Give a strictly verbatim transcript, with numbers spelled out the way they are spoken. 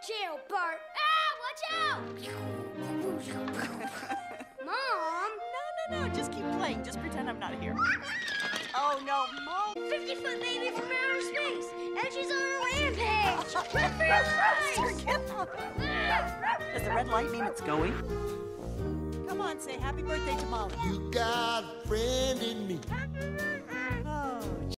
jail, Bart. Ah, watch out! Mom! No, no, no, just keep playing. Just pretend I'm not here. Oh, no, Mom. fifty-foot baby from outer space, and she's on a rampage. Run for your life! Does the red light mean it's going? Come on, say happy birthday to Molly. You got a friend in me.